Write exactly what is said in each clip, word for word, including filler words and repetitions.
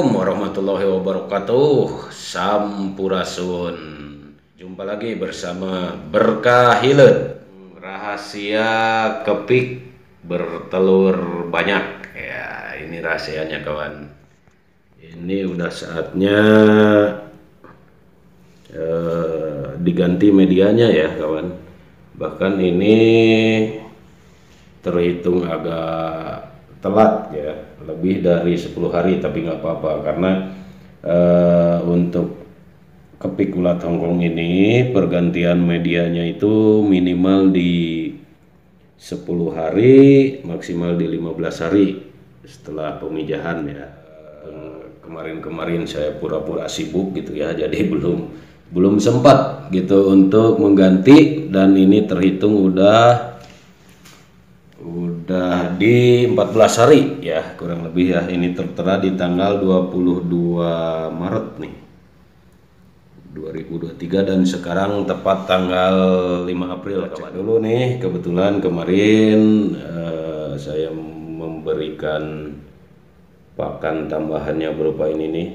Assalamualaikum warahmatullahi wabarakatuh. Sampurasun. Jumpa lagi bersama Berkah Hilet. Rahasia kepik bertelur banyak. Ya, ini rahasianya kawan. Ini udah saatnya eh, diganti medianya ya kawan. Bahkan ini terhitung agak telat ya, lebih dari sepuluh hari, tapi nggak apa-apa karena uh, untuk kepik ulat Hongkong ini pergantian medianya itu minimal di sepuluh hari, maksimal di lima belas hari setelah pemijahan ya. Kemarin-kemarin saya pura-pura sibuk gitu ya, jadi belum belum sempat gitu untuk mengganti, dan ini terhitung udah Udah di empat belas hari ya kurang lebih ya. Ini tertera di tanggal dua puluh dua Maret nih dua ribu dua puluh tiga, dan sekarang tepat tanggal lima April. Cek dulu nih, kebetulan kemarin uh, saya memberikan pakan tambahannya berupa ini nih,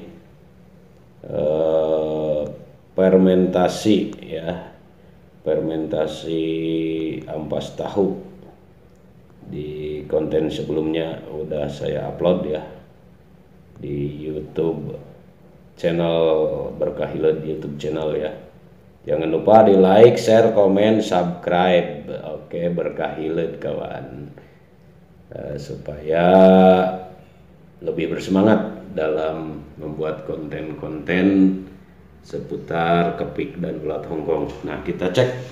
uh, fermentasi ya, fermentasi ampas tahu. Di konten sebelumnya udah saya upload ya di YouTube channel Berkah Hilet, YouTube channel ya. Jangan lupa di like, share, komen, subscribe. Oke, Berkah Hilet kawan, uh, supaya lebih bersemangat dalam membuat konten-konten seputar kepik dan ulat Hongkong. Nah, kita cek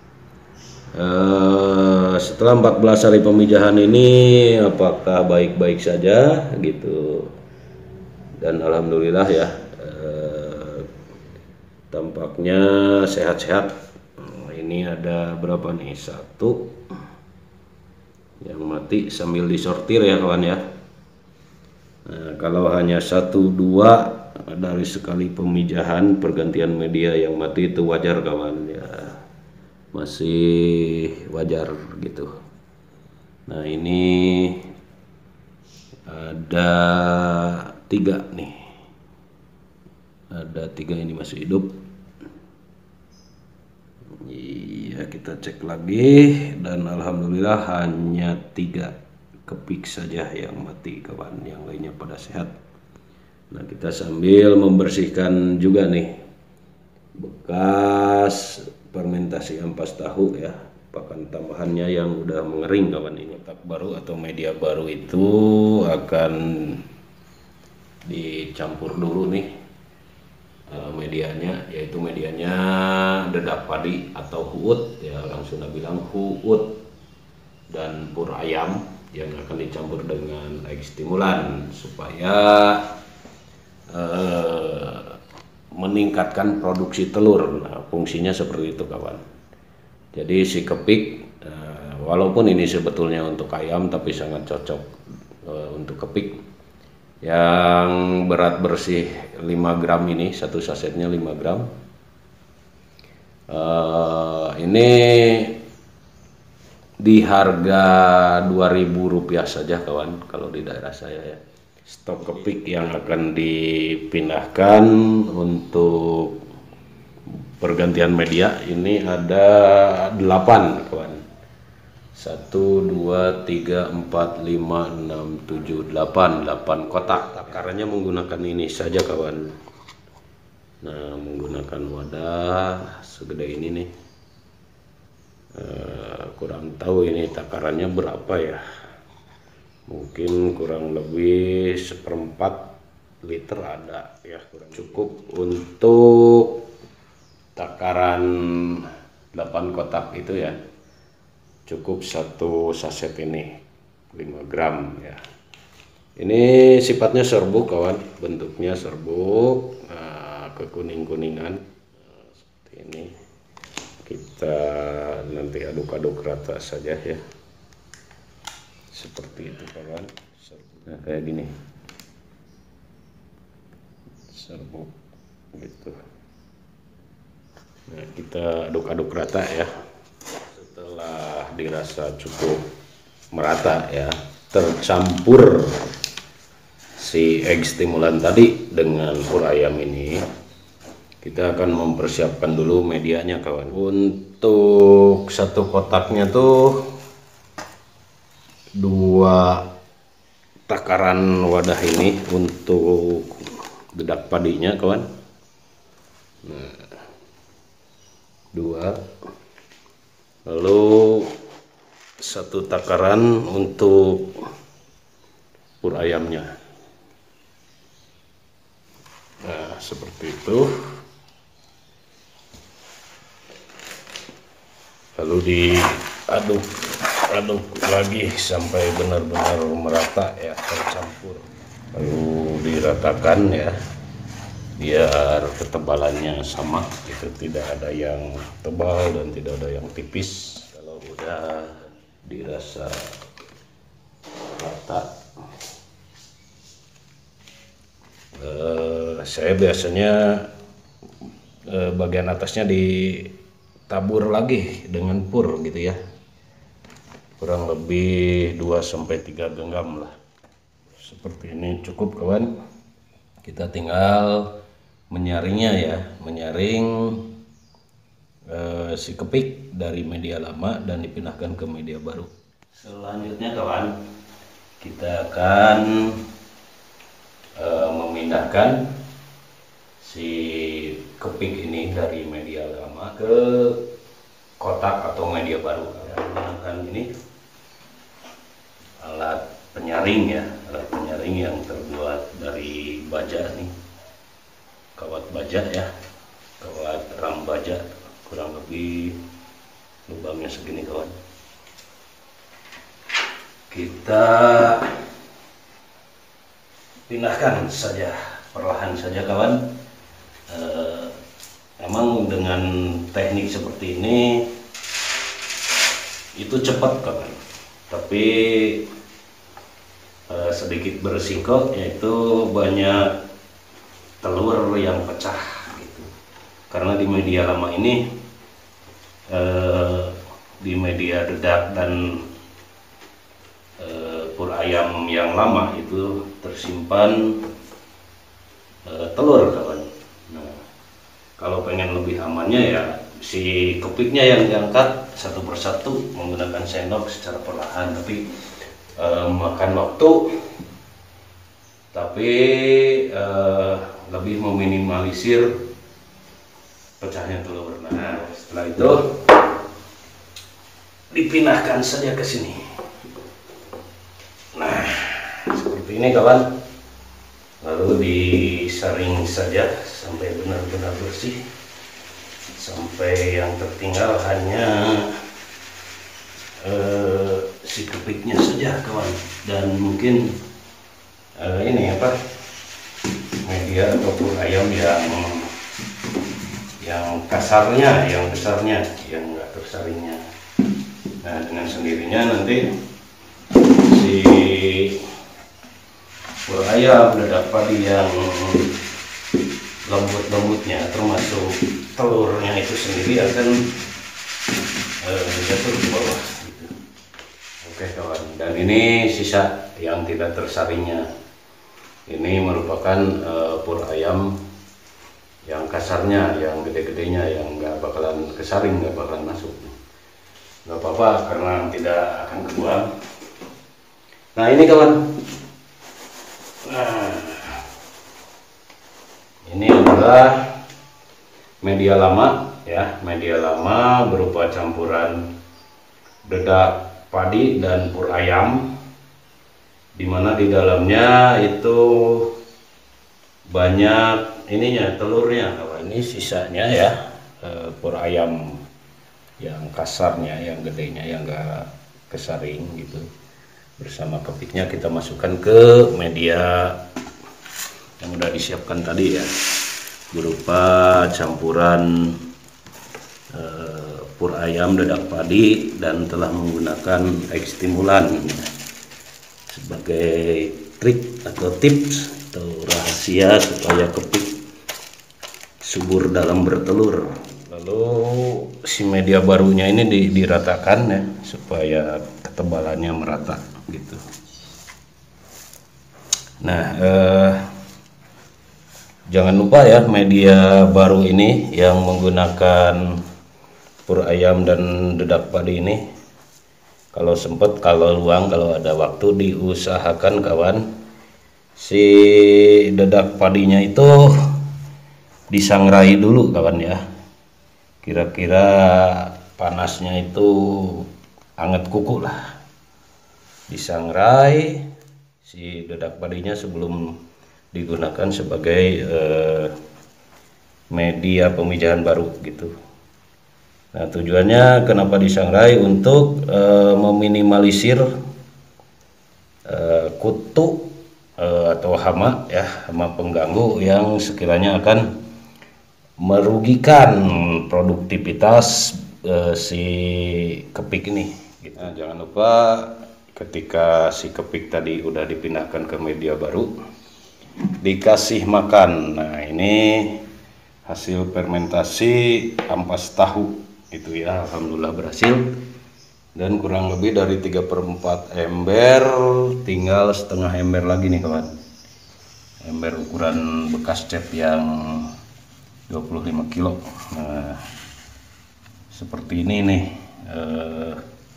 Uh, setelah empat belas hari pemijahan ini apakah baik-baik saja gitu, dan alhamdulillah ya, uh, tampaknya sehat-sehat. Ini ada berapa nih, satu yang mati sambil disortir ya kawan ya. Nah, kalau hanya satu dua dari sekali pemijahan pergantian media yang mati itu wajar kawan ya, masih wajar gitu. Nah, ini ada tiga nih, ada tiga ini masih hidup. Iya, kita cek lagi, dan alhamdulillah hanya tiga kepik saja yang mati kawan, yang lainnya pada sehat. Nah, kita sambil membersihkan juga nih bekas fermentasi ampas tahu ya, pakan tambahannya yang udah mengering kawan. Ini kotak baru atau media baru itu akan dicampur dulu nih uh, medianya, yaitu medianya dedap padi atau huut ya, orang Sunda bilang huut, dan pur ayam yang akan dicampur dengan egg stimulan supaya uh, meningkatkan produksi telur. Nah, fungsinya seperti itu kawan. Jadi si kepik, uh, walaupun ini sebetulnya untuk ayam, tapi sangat cocok uh, untuk kepik yang berat bersih lima gram ini, satu sasetnya lima gram. Uh, ini di harga dua ribu rupiah saja kawan kalau di daerah saya ya. Stok kepik yang akan dipindahkan untuk pergantian media ini ada delapan kawan. Satu, dua, tiga, empat, lima, enam, tujuh, delapan. delapan kotak. Takarannya menggunakan ini saja kawan. Nah, menggunakan wadah segede ini nih. Uh, kurang tahu ini takarannya berapa ya. Mungkin kurang lebih seperempat liter ada ya, kurang cukup untuk takaran delapan kotak itu ya. Cukup satu saset ini lima gram ya. Ini sifatnya serbuk kawan, bentuknya serbuk, nah, kekuning-kuningan nah, seperti ini. Kita nanti aduk-aduk rata saja ya, seperti itu kawan. Nah, kayak gini serbuk gitu. Nah, kita aduk-aduk rata ya. Setelah dirasa cukup merata ya, tercampur si egg stimulan tadi dengan pur ayam ini, kita akan mempersiapkan dulu medianya kawan. Untuk satu kotaknya tuh dua takaran wadah ini untuk dedak padinya kawan. Nah, dua, lalu satu takaran untuk pur ayamnya. Nah, seperti itu. Lalu diaduk aduk lagi sampai benar-benar merata ya, tercampur. Lalu diratakan ya, biar ketebalannya sama, itu tidak ada yang tebal dan tidak ada yang tipis. Kalau udah dirasa rata, eh, saya biasanya eh, bagian atasnya ditabur lagi dengan pur gitu ya, kurang lebih dua sampai tiga genggam lah. Seperti ini cukup kawan. Kita tinggal menyaringnya ya, menyaring eh, si kepik dari media lama dan dipindahkan ke media baru. Selanjutnya kawan, kita akan eh, memindahkan si kepik ini dari media lama ke kotak atau media baru. Menggunakan ini alat penyaring ya, alat penyaring yang terbuat dari baja nih, kawat baja ya, kawat ram baja, kurang lebih lubangnya segini kawan. Kita pindahkan saja, perlahan saja kawan. E, emang dengan teknik seperti ini itu cepat kawan, tapi e, sedikit berisiko, yaitu banyak telur yang pecah gitu. Karena di media lama ini eh, di media dedak dan eh, pur ayam yang lama itu tersimpan eh, telur kawan. Nah, kalau pengen lebih amannya ya si kepiknya yang diangkat satu persatu menggunakan sendok secara perlahan, tapi eh, makan waktu, tapi eh, lebih meminimalisir pecahnya telur. Nah, setelah itu dipindahkan saja ke sini. Nah, seperti ini kawan. Lalu disaring saja sampai benar-benar bersih, sampai yang tertinggal hanya eh, si kepiknya saja kawan, dan mungkin eh, ini apa, media ataupun ayam yang yang kasarnya, yang besarnya, yang enggak tersaringnya. Nah, dengan sendirinya nanti si pur ayam, dedak padi yang lembut-lembutnya termasuk telurnya itu sendiri akan eh, jatuh ke bawah gitu. Oke kawan, dan ini sisa yang tidak tersaringnya. Ini merupakan uh, pur ayam yang kasarnya, yang gede-gedenya, yang nggak bakalan kesaring, nggak bakalan masuk. Nggak apa-apa karena tidak akan kebuang. Nah ini kawan, nah, ini adalah media lama ya, media lama berupa campuran dedak padi dan pur ayam, dimana di dalamnya itu banyak ininya, telurnya. Ini sisanya ya, e, pur ayam yang kasarnya, yang gedenya, yang enggak kesaring gitu, bersama kepiknya kita masukkan ke media yang udah disiapkan tadi ya, berupa campuran e, pur ayam, dedak padi, dan telah menggunakan egg stimulan sebagai trik atau tips atau rahasia supaya kepik subur dalam bertelur. Lalu si media barunya ini diratakan ya, supaya ketebalannya merata gitu. Nah, eh, jangan lupa ya, media baru ini yang menggunakan pur ayam dan dedak padi ini, kalau sempat, kalau luang, kalau ada waktu, diusahakan kawan, si dedak padinya itu disangrai dulu kawan ya. Kira-kira panasnya itu anget kuku lah. Disangrai si dedak padinya sebelum digunakan sebagai eh, media pemijahan baru gitu. Nah, tujuannya kenapa disangrai? Untuk e, meminimalisir e, kutu e, atau hama ya, hama pengganggu yang sekiranya akan merugikan produktivitas e, si kepik ini gitu. Nah, jangan lupa ketika si kepik tadi udah dipindahkan ke media baru, dikasih makan. Nah, ini hasil fermentasi ampas tahu itu ya, alhamdulillah berhasil, dan kurang lebih dari tiga per empat ember, tinggal setengah ember lagi nih kawan. Ember ukuran bekas cat yang dua puluh lima kilo. Nah, seperti ini nih eh,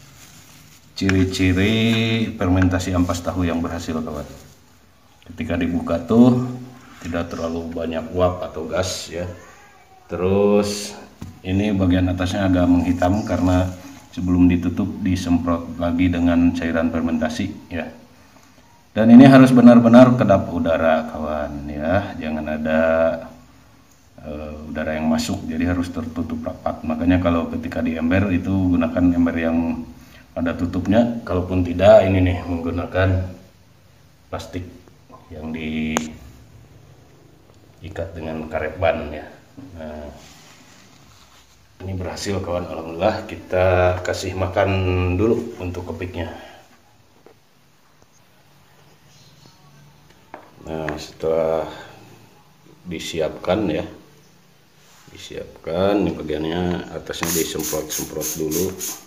ciri-ciri fermentasi ampas tahu yang berhasil kawan. Ketika dibuka tuh tidak terlalu banyak uap atau gas ya. Terus ini bagian atasnya agak menghitam karena sebelum ditutup disemprot lagi dengan cairan fermentasi ya. Dan ini harus benar-benar kedap udara kawan ya, jangan ada uh, udara yang masuk, jadi harus tertutup rapat. Makanya kalau ketika di ember itu gunakan ember yang ada tutupnya, kalaupun tidak ini nih menggunakan plastik yang diikat dengan karet ban ya. Nah, ini berhasil kawan, alhamdulillah. Kita kasih makan dulu untuk kepiknya. Nah, setelah disiapkan ya, disiapkan ini bagiannya, atasnya disemprot-semprot dulu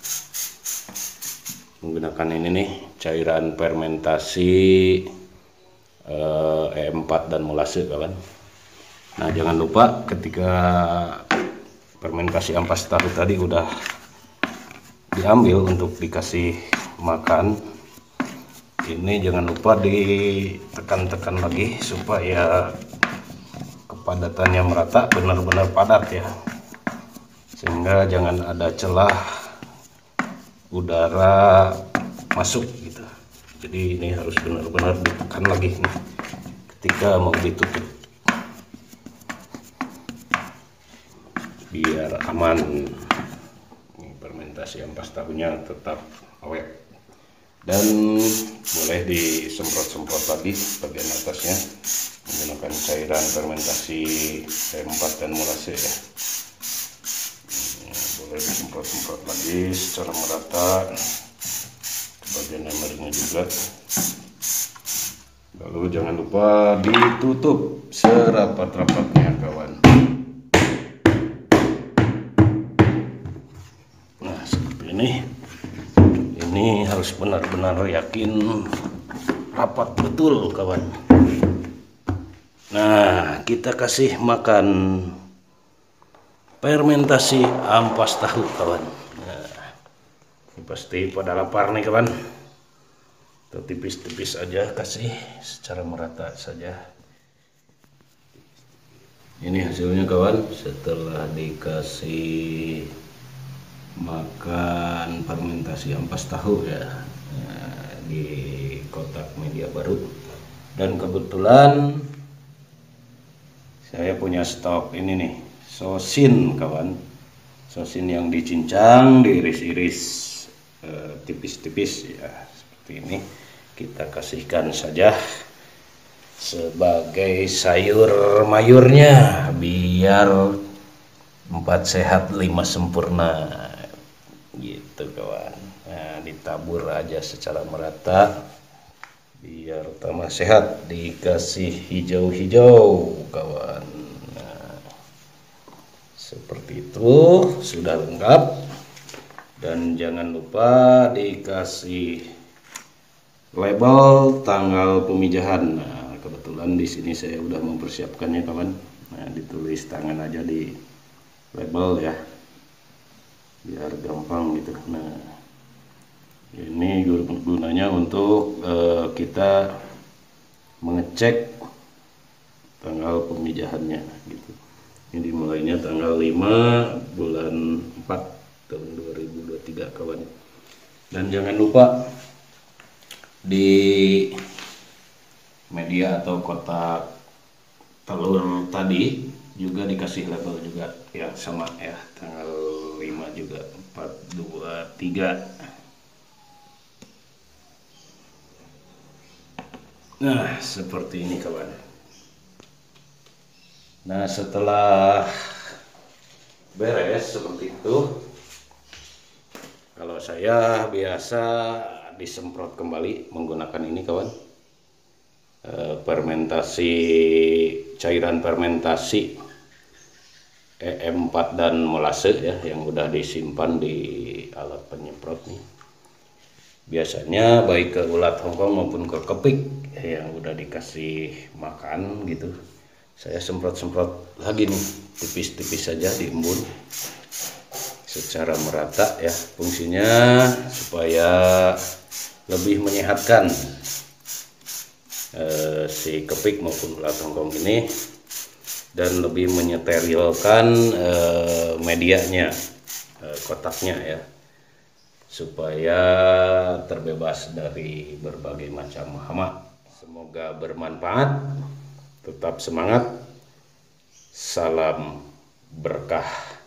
menggunakan ini nih cairan fermentasi eh, E empat dan molase kawan. Nah, jangan lupa ketika fermentasi ampas tahu tadi udah diambil untuk dikasih makan, ini jangan lupa ditekan-tekan lagi supaya kepadatannya merata, benar-benar padat ya, sehingga jangan ada celah udara masuk gitu. Jadi ini harus benar-benar ditekan lagi nih ketika mau ditutup biar aman. Ini fermentasi ampas tahunya tetap awet, dan boleh disemprot-semprot lagi bagian atasnya menggunakan cairan fermentasi E empat dan molase ya. Ini boleh disemprot-semprot lagi secara merata ke bagian embernya juga. Lalu jangan lupa ditutup serapat-rapatnya kawan. Ini ini harus benar-benar yakin rapat betul kawan. Nah, kita kasih makan fermentasi ampas tahu kawan. Nah, ini pasti pada lapar nih kawan. Tuh, tipis-tipis aja, kasih secara merata saja. Ini hasilnya kawan, setelah dikasih makan fermentasi ampas tahu ya, nah, di kotak media baru. Dan kebetulan saya punya stok ini nih, sosin kawan, sosin yang dicincang, diiris-iris eh, tipis-tipis ya, seperti ini. Kita kasihkan saja sebagai sayur mayurnya, biar empat sehat lima sempurna gitu kawan. Nah, ditabur aja secara merata biar tambah sehat. Dikasih hijau-hijau kawan. Nah, seperti itu sudah lengkap. Dan jangan lupa dikasih label tanggal pemijahan. Nah, kebetulan di sini saya udah mempersiapkannya kawan. Nah, ditulis tangan aja di label ya, biar gampang gitu. Nah, ini gunanya untuk uh, kita mengecek tanggal pemijahannya gitu. Ini dimulainya tanggal lima bulan empat tahun dua ribu dua puluh tiga kawan. Dan jangan lupa di media atau kotak telur tadi juga dikasih label juga ya, sama ya, tanggal lima juga, empat dua tiga. Nah, seperti ini kawan. Nah, setelah beres seperti itu, kalau saya biasa disemprot kembali menggunakan ini kawan, e, fermentasi, cairan fermentasi E M empat dan molase ya, yang udah disimpan di alat penyemprot nih. Biasanya baik ke ulat Hongkong maupun ke kepik yang udah dikasih makan gitu, saya semprot-semprot lagi nih, tipis-tipis saja diembun secara merata ya. Fungsinya supaya lebih menyehatkan eh, si kepik maupun ulat Hongkong ini, dan lebih menyeterilkan eh, medianya, eh, kotaknya ya, supaya terbebas dari berbagai macam hama. Semoga bermanfaat, tetap semangat, salam berkah.